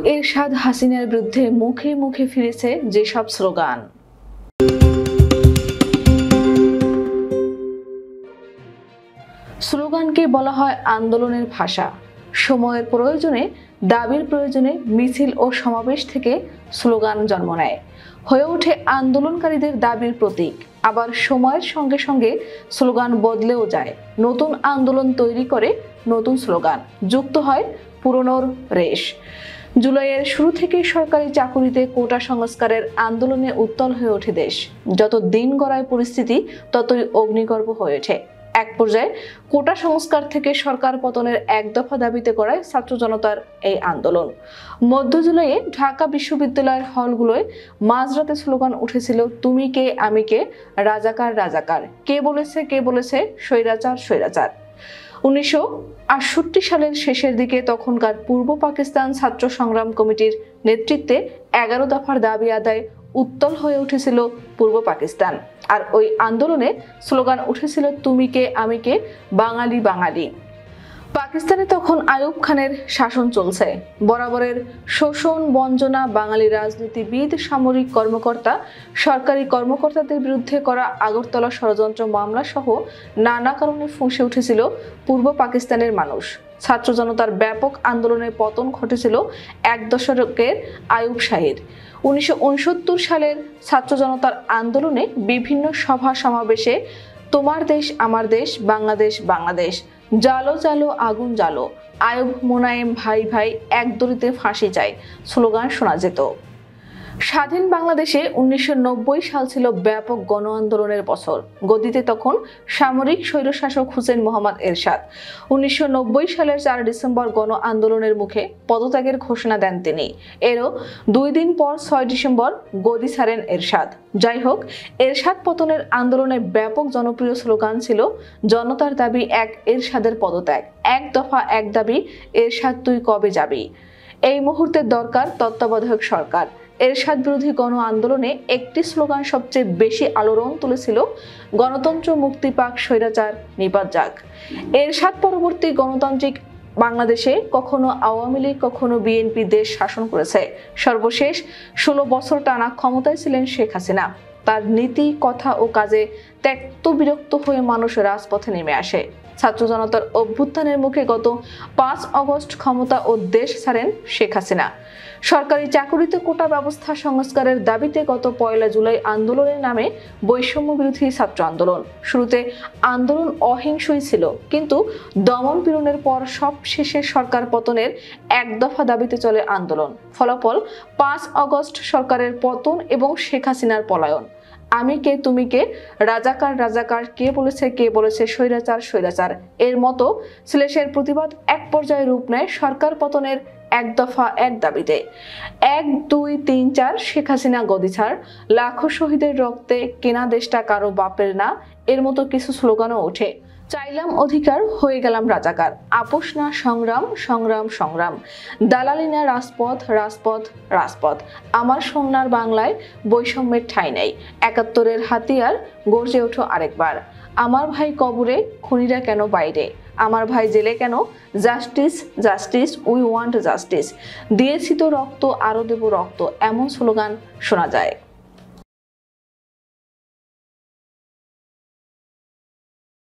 এরশাদ হাসিনার বিরুদ্ধে মুখে মুখে ফিরেছে যেসব স্লোগান। স্লোগানকে বলা হয় আন্দোলনের ভাষা। সময়ের প্রয়োজনে, দাবির প্রয়োজনে মিছিল ও সমাবেশ থেকে স্লোগান জন্ম নেয়, হয়ে ওঠে আন্দোলনকারীদের দাবির প্রতীক। আবার সময়ের সঙ্গে সঙ্গে স্লোগান বদলেও যায়, নতুন আন্দোলন তৈরি করে নতুন স্লোগান, যুক্ত হয় পুরনোর রেশ। জুলাইয়ের শুরু থেকে সরকারি চাকুরিতে কোটা সংস্কারের আন্দোলনে উত্তাল হয়ে ওঠে দেশ। যত দিন গড়ায় পরিস্থিতি ততই অগ্নিগর্ভ হয়ে ওঠে। এক পর্যায়ে কোটা সংস্কার থেকে সরকার পতনের এক দফা দাবিতে করায় ছাত্র জনতার এই আন্দোলন। মধ্য জুলাইয়ে ঢাকা বিশ্ববিদ্যালয়ের হলগুলোয় মাঝরাতে স্লোগান উঠেছিল, তুমি কে আমি কে, রাজাকার রাজাকার, কে বলেছে স্বৈরাচার স্বৈরাচার। 1968 সালের শেষের দিকে তখনকার পূর্ব পাকিস্তান ছাত্র সংগ্রাম কমিটির নেতৃত্বে 11 দফার দাবি আদায় উত্তাল হয়ে উঠেছিল পূর্ব পাকিস্তান। আর ওই আন্দোলনে স্লোগান উঠেছিল, তুমি কে আমি কে, বাঙালি বাঙালি। পাকিস্তানে তখন আইয়ুব খানের শাসন চলছে। বরাবরের শোষণ বঞ্চনা, বাঙালি রাজনীতিবিদ, সামরিক কর্মকর্তা, সরকারি কর্মকর্তাদের বিরুদ্ধে করা আগরতলা ষড়যন্ত্র মামলা সহ নানা কারণে ফুঁসে উঠেছিল পূর্ব পাকিস্তানের মানুষ। ছাত্র জনতার ব্যাপক আন্দোলনের পতন ঘটেছিল এক দশকের আইয়ুব শাহীর। 1969 সালের ছাত্র জনতার আন্দোলনে বিভিন্ন সভা সমাবেশে তোমার দেশ আমার দেশ, বাংলাদেশ বাংলাদেশ, জালো জালো আগুন জালো, আইয়ুব মোনায়েম ভাই ভাই, এক দড়িতে ফাঁসি চাই স্লোগান শোনা যেত। স্বাধীন বাংলাদেশে 1990 সাল ছিল ব্যাপক গণ আন্দোলনের বছর। গদিতে তখন সামরিক স্বৈরশাসক হুসেইন মোহাম্মদ এরশাদ। 1990 সালের 4 ডিসেম্বর গণ আন্দোলনের মুখে পদত্যাগের ঘোষণা দেন তিনি। এরও 2 দিন পর 6 ডিসেম্বর গদি ছাড়েন এরশাদ। যাই হোক, এরশাদ পতনের আন্দোলনের ব্যাপক জনপ্রিয় স্লোগান ছিল, জনতার দাবি এক, এরশাদের পদত্যাগ, এক দফা এক দাবি, এরশাদ তুই কবে যাবি। এই মুহূর্তে দরকার তত্ত্বাবধায়ক সরকার। এরশাদ বিরোধী গণ আন্দোলনে একটি স্লোগান সবচেয়ে বেশি আলোড়ন তুলেছিল, গণতন্ত্র মুক্তি পাক, স্বৈরাচার নিপাত যাক। এরশাদ পরবর্তী গণতান্ত্রিক বাংলাদেশে কখনো আওয়ামী লীগ, কখনো বিএনপি দেশ শাসন করেছে। সর্বশেষ 16 বছর টানা ক্ষমতায় ছিলেন শেখ হাসিনা। তার নীতি, কথা ও কাজে ত্যক্ত বিরক্ত হয়ে মানুষ রাজপথে নেমে আসে। ছাত্র জনতার অভ্যুত্থানের মুখে গত 5 আগস্ট ক্ষমতা ও দেশ ছাড়েন শেখ হাসিনা। সরকারি চাকুরিতে কোটা ব্যবস্থা সংস্কারের দাবিতে গত 1 জুলাই আন্দোলনের নামে বৈষম্য বিরোধী ছাত্র আন্দোলন। শুরুতে আন্দোলন অহিংসই ছিল, কিন্তু দমন পীড়নের পর সব শেষে সরকার পতনের এক দফা দাবিতে চলে আন্দোলন। ফলাফল 5 আগস্ট সরকারের পতন এবং শেখ হাসিনার পলায়ন। আমি কে তুমি কে, রাজাকার রাজাকার, কে বলেছে স্বৈরাচার স্বৈরাচার, এর মতো শ্লেষের প্রতিবাদ এক পর্যায়ে রূপ নেয় সরকার পতনের এক দফা এক দাবিতে। 1 2 3 4 শেখ হাসিনা গদি ছাড়, লাখো শহীদের রক্তে কেনা দেশটা কারো বাপের না, এর মতো কিছু স্লোগানও ওঠে। চাইলাম অধিকার, হয়ে গেলাম রাজাকার, আপোষ না সংগ্রাম সংগ্রাম সংগ্রাম, দালালি না রাজপথ রাজপথ রাজপথ, আমার সোনার বাংলায় বৈষম্যের ঠাঁই নেই, 71-এর হাতিয়ার গর্জে ওঠো আরেকবার, আমার ভাই কবরে, খুনিরা কেন বাইরে, আমার ভাই জেলে কেন, justice justice we want justice, দিয়েছি তো রক্ত আরো দেব রক্ত, এমন স্লোগান শোনা যায়।